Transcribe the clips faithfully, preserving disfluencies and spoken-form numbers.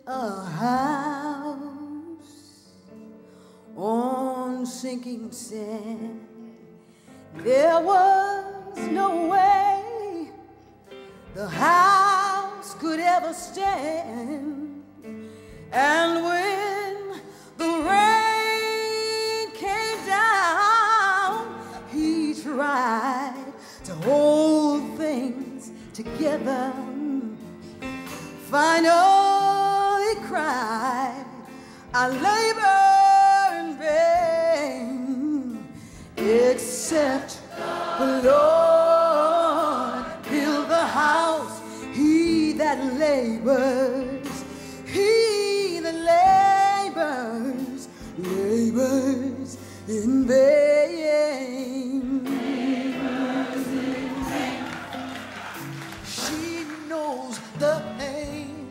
a house on sinking sand. There was no way the house could ever stand. And when the rain came down, he tried to hold things together. Finally cried, I labor in vain, except the Lord build the house. He that labors, he that labors, labors in vain. She knows the pain,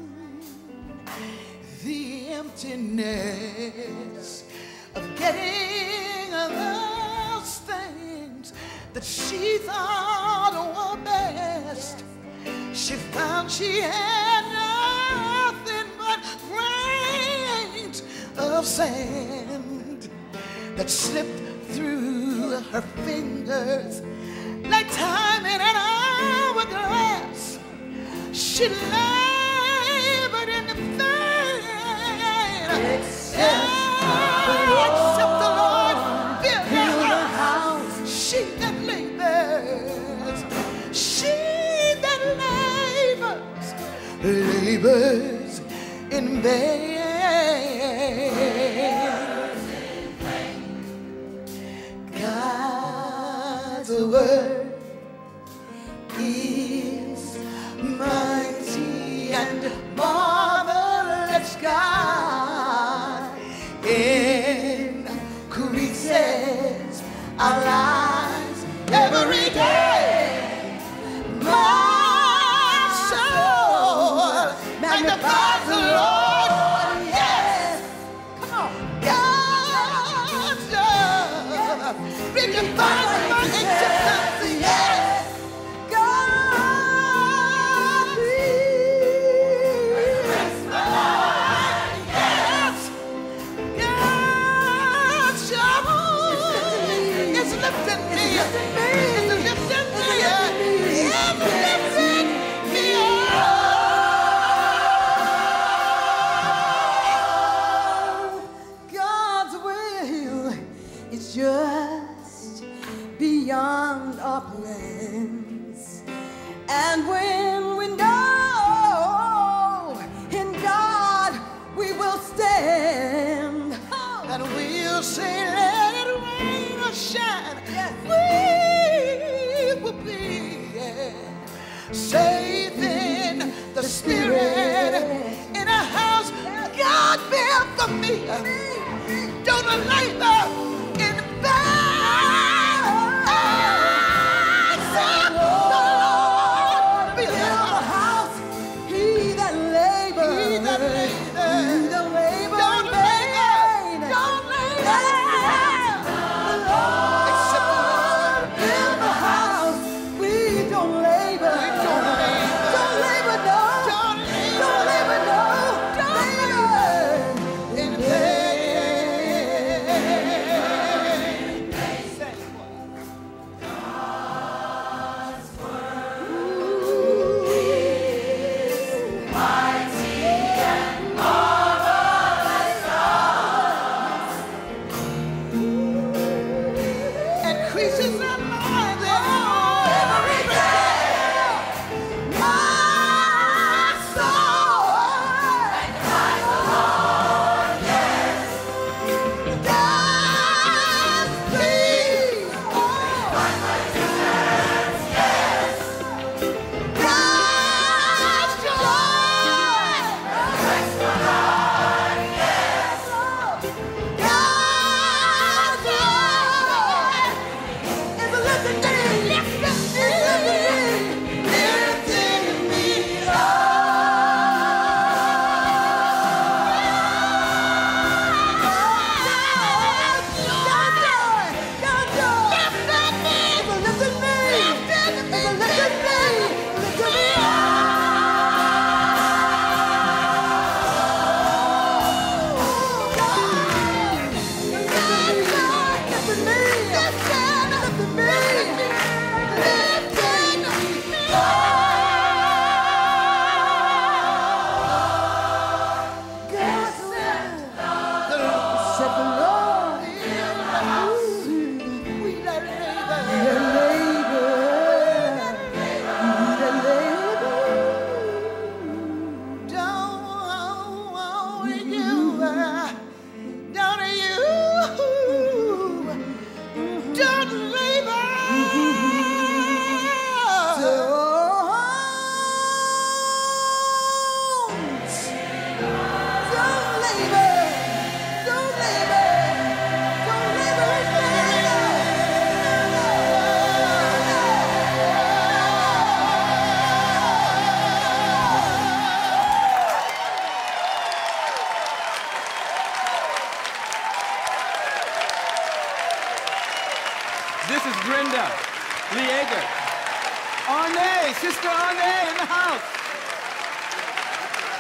the emptiness of getting those things that she thought were best. She found she had nothing but grains of sand that slipped through her fingers like time in an hourglass. She labored in the vain, except the Lord built her house. She that labors, she that labors, labors in vain. God's word is mighty and marvelous. God increases our lives every day. My soul magnifies the Lord. Yes, come on. God's love redefines my existence. Yes. Beyond our plans, and when we know in God we will stand, oh. And we'll say, let it rain or shine, yes. We will be yeah, safe in the Spirit, in a house God built for me. Don't labor in vain. Yeah.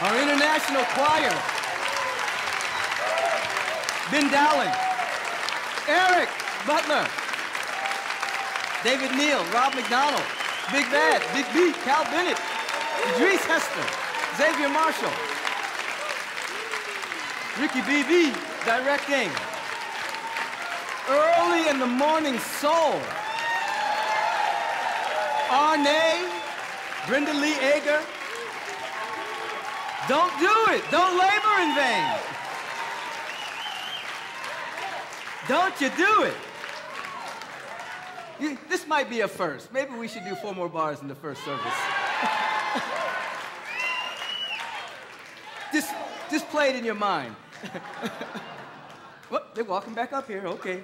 Our international choir. Ben Dowling. Eric Butler. David Neal, Rob McDonald, Big Bad, Big B, Cal Bennett, Idris Hester, Xavier Marshall, Rickie B B, directing. Early in the Morning Soul. Arnee, Brenda Lee Ager. Don't do it. Don't labor in vain. Don't you do it. You, this might be a first. Maybe we should do four more bars in the first service. just, just play it in your mind. Well, they're walking back up here. Okay.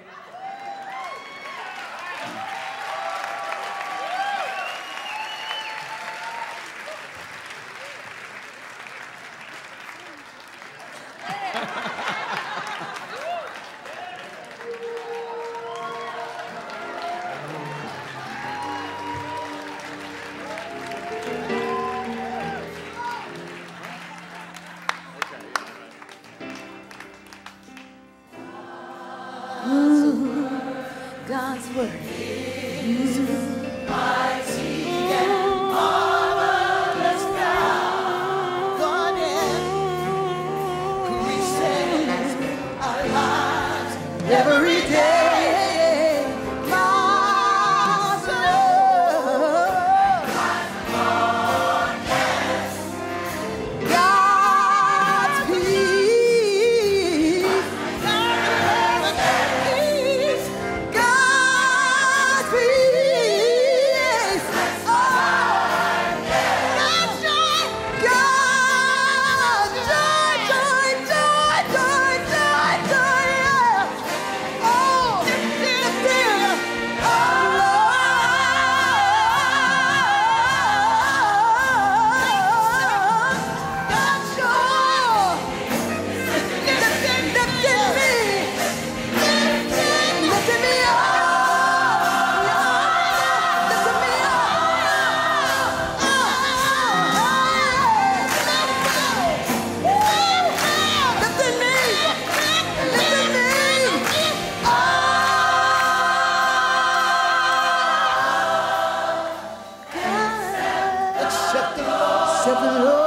God's word is mighty and marvelous God. God increases our lives every day. God's love, God's goodness, God's peace, God's peace. Except the Lord.